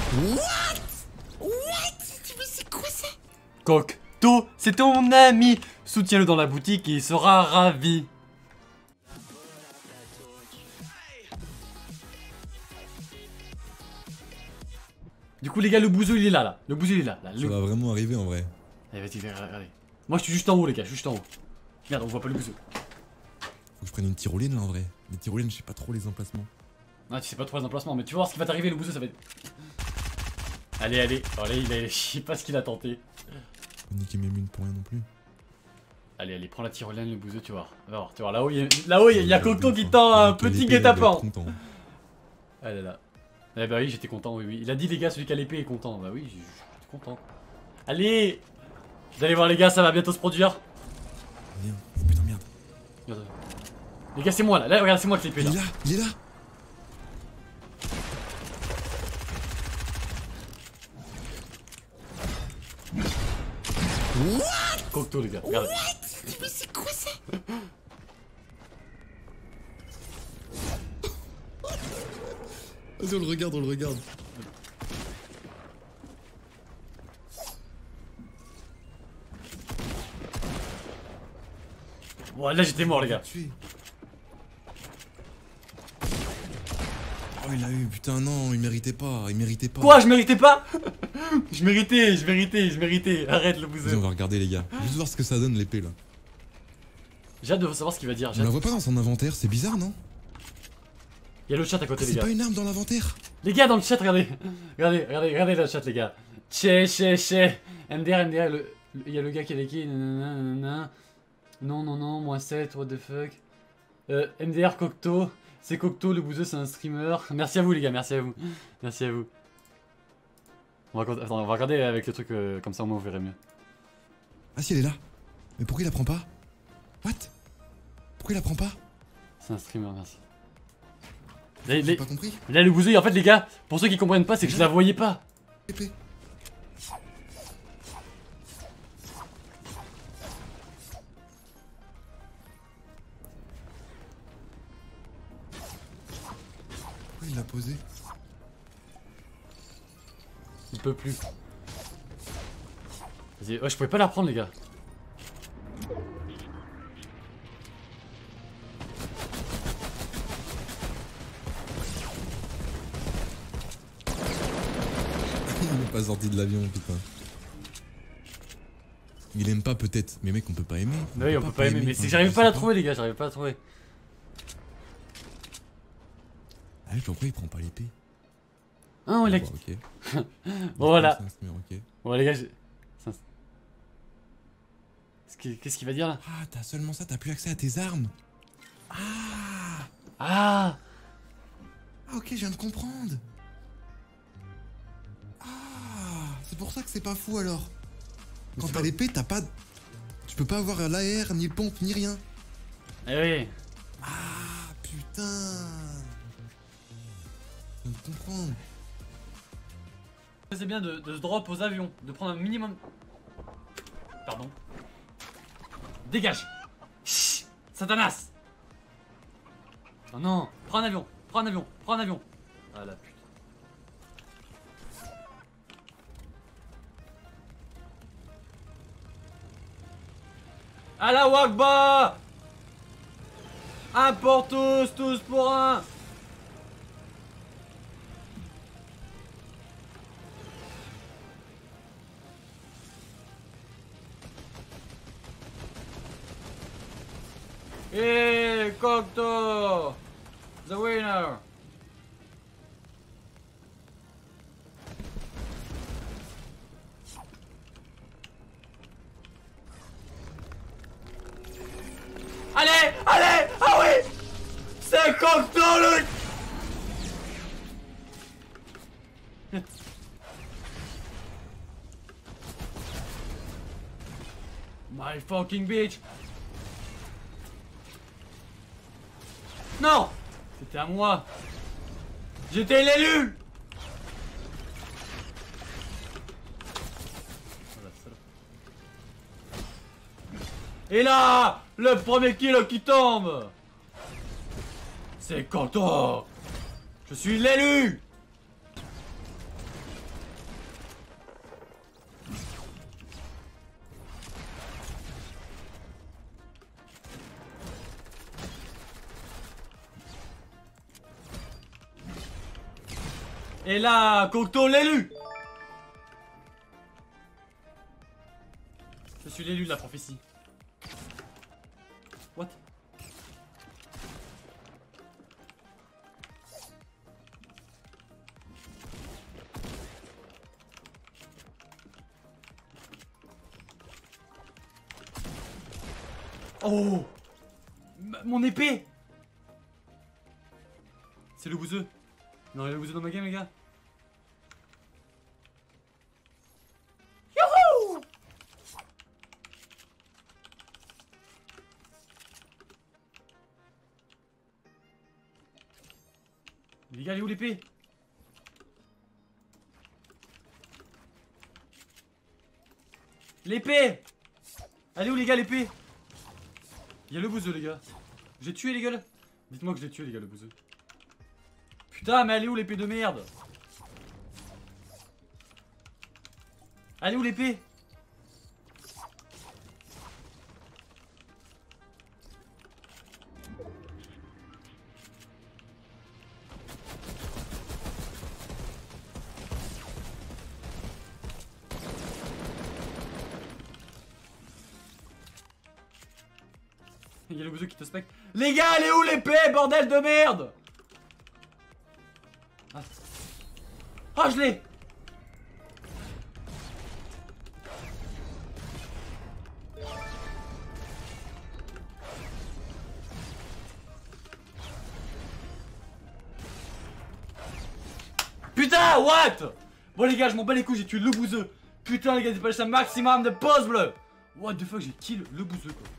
What? Mais c'est quoi ça? Cocteau, c'est ton ami. Soutiens-le dans la boutique et il sera ravi. Du coup les gars, le bouseux il est là. Le bouseux il est là. Ça va vraiment arriver en vrai. Allez vas-y, regardez. Moi je suis juste en haut les gars, je suis juste en haut. Merde, on voit pas le bouseux. Faut que je prenne une tyrolienne là en vrai. Les tyroliennes, je sais pas trop les emplacements. Ah, tu sais pas trop les emplacements, mais tu vas voir ce qui va t'arriver, le bouseux ça va être... Allez, je sais pas ce qu'il a tenté. Faut niquer mes mines pour rien non plus. Allez, prends la tyrolienne, le bouseux, tu vois. Va voir, tu vois, là-haut, il y a Cocteau qui tend un petit guet-apens. Ah là là. Eh bah oui, j'étais content, oui. Il a dit, les gars, celui qui a l'épée est content. Bah oui, j'étais content. Allez! Vous allez voir, les gars, ça va bientôt se produire. Merde, oh putain, merde. Regarde. Les gars, c'est moi là. Regarde, c'est moi qui l'épée là. Il est là. What? Cocteau, les gars, regardez. Mais c'est quoi ça? Vas-y, on le regarde. Bon, là j'étais mort, les gars. Oh, il a eu, putain, non, il méritait pas. Quoi, je méritais pas? Je méritais. Arrête le Vas-y, bouseux. on va regarder, les gars. Juste voir ce que ça donne l'épée là. J'ai hâte de savoir ce qu'il va dire. On la voit pas dans son inventaire, c'est bizarre, non? Il y a le chat à côté, les C'est gars. pas une arme dans l'inventaire. Les gars, dans le chat, regardez. Regardez le chat, les gars. MDR, il y a le gars qui a l'équipe. Non, moins 7, what the fuck. MDR Cocteau. C'est Cocteau, le bouseux, c'est un streamer. Merci à vous, les gars, merci à vous. On va regarder avec le truc, comme ça au moins vous verrez mieux. Ah si, elle est là. Mais pourquoi il la prend pas? What? Pourquoi il la prend pas? C'est un streamer, merci. J'ai pas compris. Là, le bouseux, en fait, les gars, pour ceux qui comprennent pas, c'est que je la voyais pas. Épée. Pourquoi il l'a posée? Il peut plus. Vas-y, ouais, je pouvais pas la prendre, les gars. Il est pas sorti de l'avion, putain. Il aime pas peut-être, mais mec, on peut pas aimer. Oui, on peut pas aimer, mais c'est que j'arrive pas à la trouver, les gars, j'arrive pas à la trouver. Ah, pourquoi il prend pas l'épée? Ah, il a... Bon, ok. Bon, voilà. Ok. Bon, les gars, qu'est-ce qu'il va dire, là? Ah, t'as seulement ça, t'as plus accès à tes armes. Ah, ok, je viens de comprendre. C'est pour ça que c'est pas fou alors. Quand t'as l'épée, t'as pas... Tu peux pas avoir l'AR, ni pompe, ni rien. Eh oui. Ah, putain. Je viens de comprendre. C'est bien de se drop aux avions, de prendre un minimum... Pardon. Dégage. Chut, Satanas. Oh non, prends un avion. Ah la putain. Allah Wakba. Un pour tous pour un. Et Cocteau, the winner. Allez, ah oui, c'est Cocteau le... My fucking bitch. Non, c'était à moi. J'étais l'élu. Et là, le premier kill qui tombe. C'est Cocteau. Je suis l'élu. Et là, Cocteau l'élu. Je suis l'élu de la prophétie. What? Oh! Mon épée! C'est le bouseux. Non, il y a le bouseux dans ma game, les gars. Youhou! Les gars, elle est où l'épée? L'épée! Elle est où les gars l'épée? Il y a le bouseux les gars. J'ai tué les gars. Dites-moi que j'ai tué les gars le bouseux. Putain mais elle est où l'épée de merde? Elle est où l'épée? Il y a le bouseux qui te spec. Les gars, elle est où l'épée, bordel de merde? Ah, ah je l'ai. Putain, what? Bon les gars, je m'en bats les couilles, j'ai tué le bouseux. Putain les gars, j'ai pas laissé un maximum de pause bleu. What the fuck, j'ai kill le bouseux quoi.